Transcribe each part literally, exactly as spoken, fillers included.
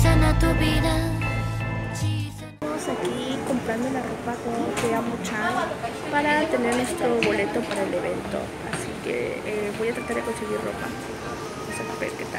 Estamos aquí comprando la ropa con que Amo-chan para tener nuestro boleto para el evento. Así que eh, voy a tratar de conseguir ropa. Vamos a ver qué tal.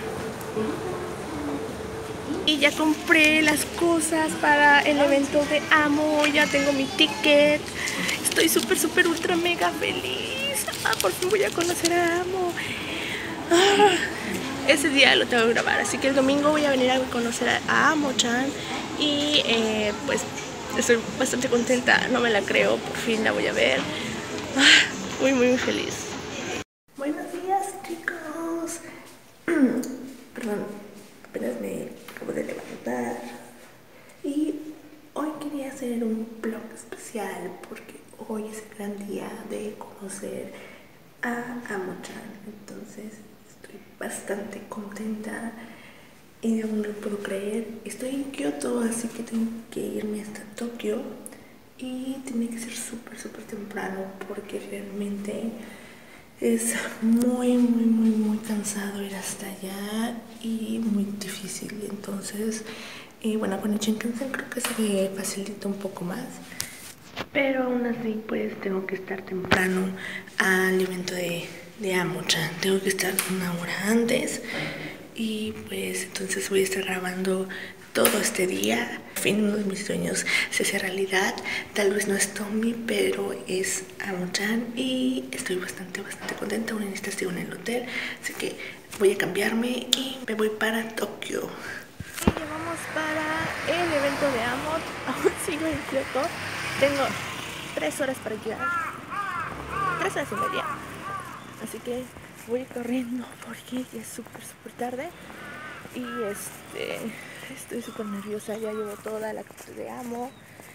Y ya compré las cosas para el evento de Amo. Ya tengo mi ticket. Estoy súper, súper, ultra, mega feliz. Ah, por fin voy a conocer a Amo. Ah, ese día lo tengo que grabar. Así que el domingo voy a venir a conocer a Amo-chan. Y eh, pues estoy bastante contenta. No me la creo. Por fin la voy a ver. Ah, muy, muy, muy feliz. Buenos días, chicos. Perdón, apenas me acabo de levantar. Y hoy quería hacer un vlog especial porque hoy es el gran día de conocer a Amo-chan. Entonces estoy bastante contenta y aún no lo puedo creer. Estoy en Kioto, así que tengo que irme hasta Tokio y tiene que ser súper, súper temprano porque realmente es muy, muy, muy, muy cansado ir hasta allá y muy difícil. Entonces, eh, bueno, con el Shinkansen creo que se facilita un poco más. Pero aún así, pues tengo que estar temprano al evento de, de Amo-chan. Tengo que estar una hora antes. Y pues entonces voy a estar grabando todo este día. Al fin, uno de mis sueños se hace realidad. Tal vez no es Tommy, pero es Amo-chan. Y estoy bastante, bastante contenta. Aún estoy en el hotel. Así que voy a cambiarme y me voy para Tokio. Y ya vamos para el evento de Amo. Aún sigo en Kioto. Tengo tres horas para llegar. Tres horas y media. Así que voy corriendo porque ya es súper, súper tarde. Y este estoy súper nerviosa. Ya llevo toda la clase de Amo.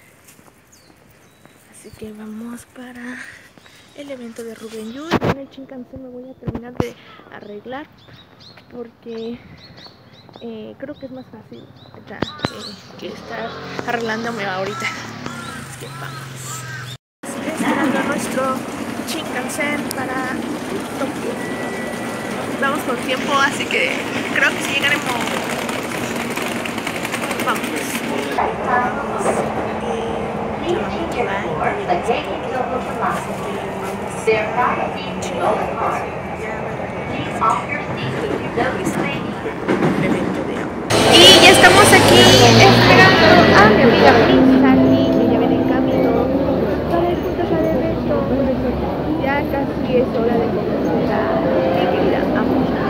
Así que vamos para el evento de Ruben Yu. En el Shinkansen me voy a terminar de arreglar porque eh, creo que es más fácil ya, eh, que estar arreglándome ahorita. Así que vamos. Esperando nuestro Shinkansen para Tokio. Vamos con tiempo, así que creo que sí llegaremos. Vamos. Y ya estamos aquí esperando a mi amiga Sally, que ya viene en camino para ir juntos al evento. Ya casi es hora de conocer a mi querida Amo-chan.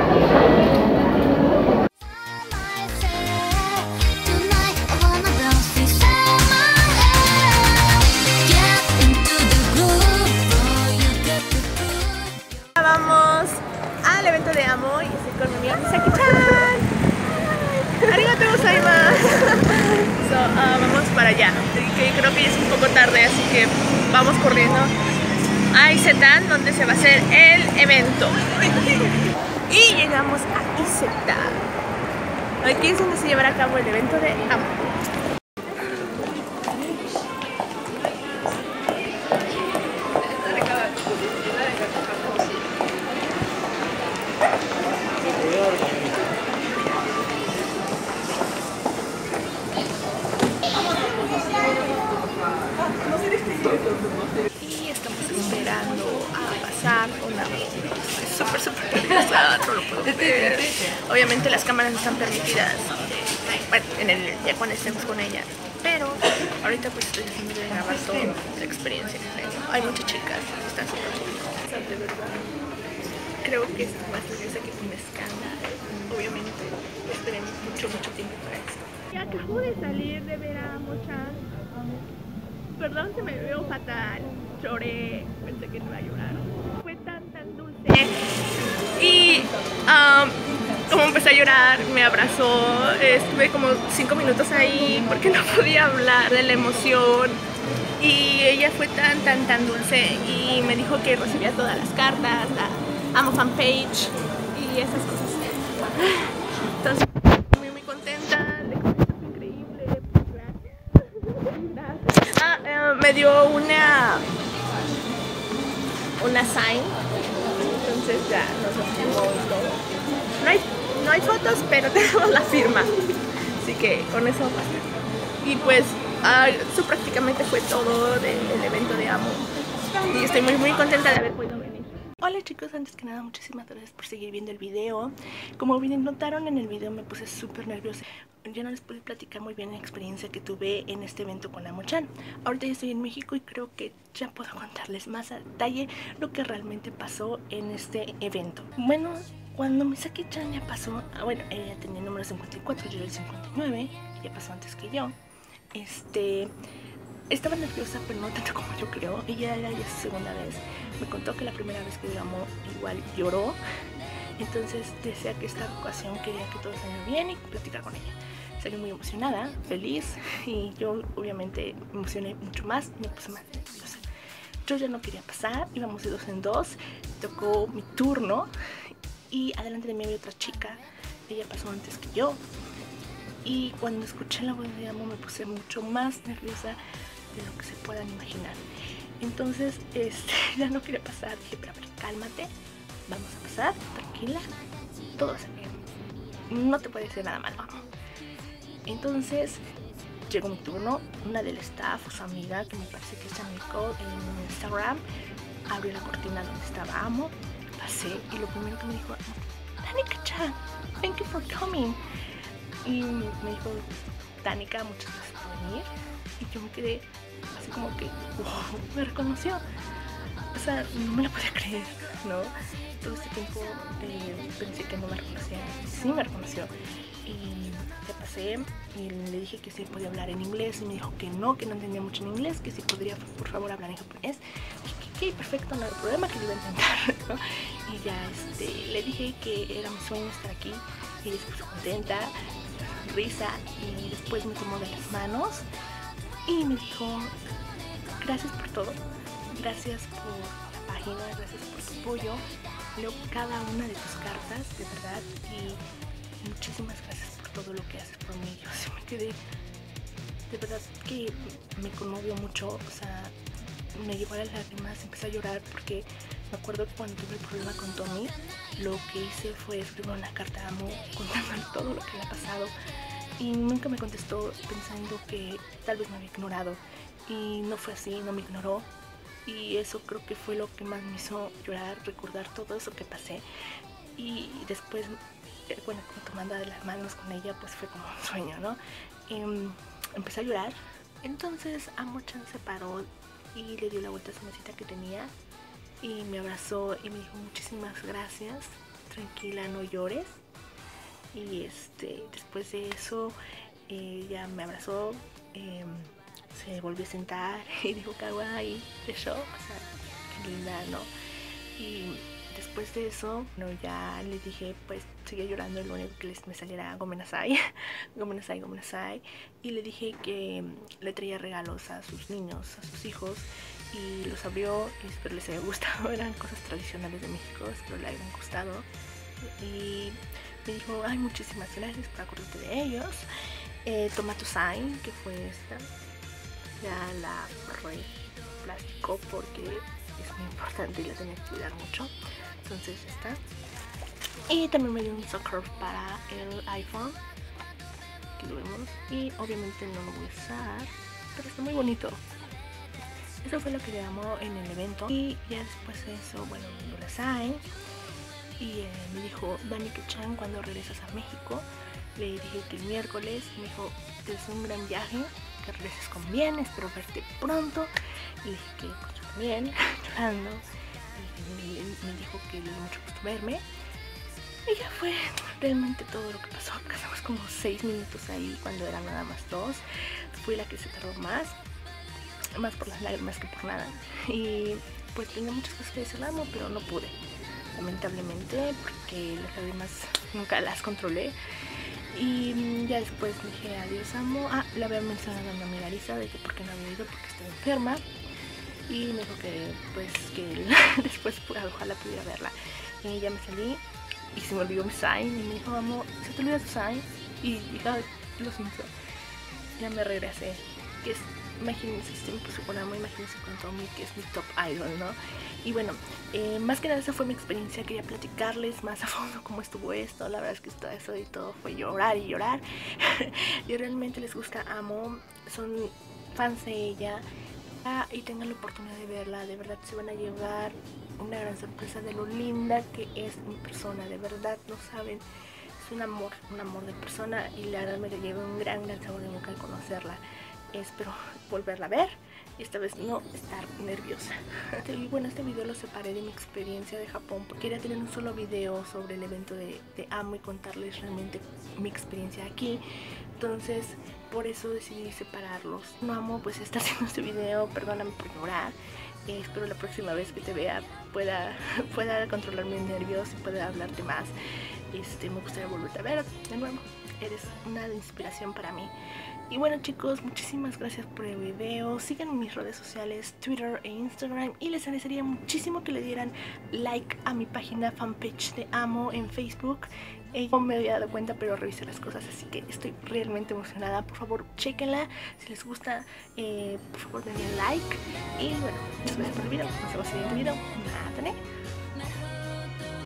Vamos al evento de Amo y estoy con mi amiga Misaki-chan. Arigatou gozaimasu. So, uh, vamos para allá. Que creo que ya es un poco tarde, así que vamos corriendo a Isetan, donde se va a hacer el evento. Y llegamos a Isetan. Aquí es donde se llevará a cabo el evento de Amo. Y estamos esperando a pasar una... Es súper, súper nerviosa, no lo puedo creer. Obviamente las cámaras no están permitidas, bueno, en el, ya cuando estemos con ella. Pero ahorita pues estoy haciendo de grabar toda la experiencia. Hay muchas chicas que están súper chicas, de verdad. Creo que es más nerviosa que un escándalo. Obviamente esperemos mucho, mucho tiempo para esto. Y acabo de salir de ver a Amo-chan. Perdón, se me veo fatal. Lloré, pensé que no iba a llorar. Fue tan, tan dulce. Y um, como empecé a llorar, me abrazó. Estuve como cinco minutos ahí porque no podía hablar de la emoción. Y ella fue tan, tan, tan dulce. Y me dijo que recibía todas las cartas, la Amo fanpage y esas cosas. Entonces, muy, muy contenta. Increíble. Gracias. Ah, eh, me dio una una sign, entonces ya nos hacemos todo. No hay No hay fotos, pero tenemos la firma. Así que con eso basta. Y pues uh, eso prácticamente fue todo del evento de Amo. Y estoy muy muy contenta de haber podido venir. Hola chicos, antes que nada muchísimas gracias por seguir viendo el video. Como bien notaron en el video me puse súper nerviosa. Yo no les pude platicar muy bien la experiencia que tuve en este evento con Amo-chan. Ahorita ya estoy en México y creo que ya puedo contarles más a detalle lo que realmente pasó en este evento. Bueno, cuando Misaki-chan ya pasó, bueno, ella tenía el número cincuenta y cuatro, yo era el cincuenta y nueve, ya pasó antes que yo. Este... Estaba nerviosa, pero no tanto como yo creo. Ella era ya su segunda vez. Me contó que la primera vez que llamó igual lloró. Entonces decía que esta ocasión quería que todo saliera bien y platicar con ella. Salió muy emocionada, feliz, y yo obviamente me emocioné mucho más y me puse más nerviosa. Yo ya no quería pasar, íbamos de dos en dos, tocó mi turno y adelante de mí había otra chica. Ella pasó antes que yo. Y cuando escuché la voz de Amo me puse mucho más nerviosa de lo que se puedan imaginar. Entonces, este, ya no quería pasar. Dije, pero a ver, cálmate, vamos a pasar, tranquila, todo va a salir bien. No te puede decir nada malo. Entonces, llegó mi turno. Una del staff, su amiga, que me parece que es Nicole, en Instagram, abrió la cortina donde estaba Amo. Pasé y lo primero que me dijo, Danica-chan, thank you for coming. Y me dijo, Danica, muchas gracias por venir. Y yo me quedé así como que, wow, me reconoció. O sea, no me lo podía creer, ¿no? Todo este tiempo eh, pensé que no me reconocía. Sí me reconoció. Y ya pasé y le dije que sí podía hablar en inglés. Y me dijo que no, que no entendía mucho en inglés, que sí podría, por favor, hablar en japonés. Y que, que perfecto, no hay problema, que lo iba a intentar, ¿no? Y ya este, le dije que era mi sueño estar aquí. Y ella se puso contenta, risa, y después me tomó de las manos y me dijo, gracias por todo, gracias por la página, gracias por tu apoyo, leo cada una de tus cartas, de verdad, y muchísimas gracias por todo lo que haces por mí. Yo sí me quedé, de verdad que me conmovió mucho, o sea, me llevó a las lágrimas, empecé a llorar porque me acuerdo que cuando tuve el problema con Tommy, lo que hice fue escribir una carta a Amo contándole todo lo que le ha pasado y nunca me contestó, pensando que tal vez me había ignorado, y no fue así, no me ignoró, y eso creo que fue lo que más me hizo llorar, recordar todo eso que pasé. Y después, bueno, tomando de las manos con ella, pues fue como un sueño, ¿no? Y empecé a llorar. Entonces Amo-chan se paró y le dio la vuelta a su mesita que tenía y me abrazó y me dijo, muchísimas gracias, tranquila, no llores. Y este, después de eso ella me abrazó, eh, se volvió a sentar y dijo kawaii de show, o sea, qué linda, ¿no? Y después de eso, no, ya le dije, pues seguía llorando, y lo único que les me saliera gomenasai, gomenasai, gomenasai, y le dije que le traía regalos a sus niños, a sus hijos, y los abrió y espero les haya gustado. Eran cosas tradicionales de México, espero le hayan gustado. Y me dijo, ay, muchísimas gracias por acordarte de ellos. Eh, toma tu sign, que fue esta, ya la replasticó porque es muy importante y la tenía que cuidar mucho. Entonces está. Y también me dio un sucker para el iPhone, que lo vemos, y obviamente no lo voy a usar, pero está muy bonito. Eso fue lo que le llamó en el evento. Y ya después de eso, bueno, me dio la sign y eh, me dijo, Danica-chan, cuando regresas a México. Le dije que el miércoles. Me dijo, te deseo un gran viaje, que regreses con bien, espero verte pronto. Y le dije que pues, yo también, llorando. Y me dijo que le dio mucho gusto verme. Y ya fue realmente todo lo que pasó. Pasamos como seis minutos ahí cuando eran nada más dos. Fui la que se tardó más, más por las lágrimas que por nada. Y pues tenía muchas cosas que decirle, pero no pude, lamentablemente, porque las lágrimas nunca las controlé. Y ya después le dije adiós, Amo. Ah, le había mencionado a mi amiga Lisa de que por qué no había ido, porque estaba enferma. Y me dijo que pues que después pues, ojalá pudiera verla. Y ya me salí y se me olvidó mi sign. Y me dijo, Amo, ¿se te olvidó tu sign? Y dije, lo siento. Ya me regresé. Que es imagínense, siempre con Amo, imagínense con Tommy, que es mi top idol, ¿no? Y bueno, eh, más que nada esa fue mi experiencia. Quería platicarles más a fondo cómo estuvo esto. La verdad es que todo eso y todo fue llorar y llorar. Y realmente les gusta Amo, son fans de ella, ah, y tengan la oportunidad de verla. De verdad se van a llevar una gran sorpresa de lo linda que es mi persona. De verdad no saben, es un amor, un amor de persona, y la verdad me llevo un gran, gran sabor de boca al conocerla. Espero volverla a ver y esta vez no estar nerviosa. Y bueno, este video lo separé de mi experiencia de Japón porque quería tener un solo video sobre el evento de, de Amo y contarles realmente mi experiencia aquí. Entonces por eso decidí separarlos. No Amo pues está haciendo este video, perdóname por llorar. Eh, espero la próxima vez que te vea pueda, pueda controlar mis nervios y pueda hablarte más. Este, me gustaría volverte a ver de nuevo. Eres una inspiración para mí. Y bueno chicos, muchísimas gracias por el video. Sigan en mis redes sociales, Twitter e Instagram, y les agradecería muchísimo que le dieran like a mi página fanpage de Amo en Facebook. Eh, no me había dado cuenta, pero revisé las cosas, así que estoy realmente emocionada. Por favor, chequenla. Si les gusta, eh, por favor denle like. Y bueno, muchas gracias por el video. Nos vemos en el siguiente video. Nada,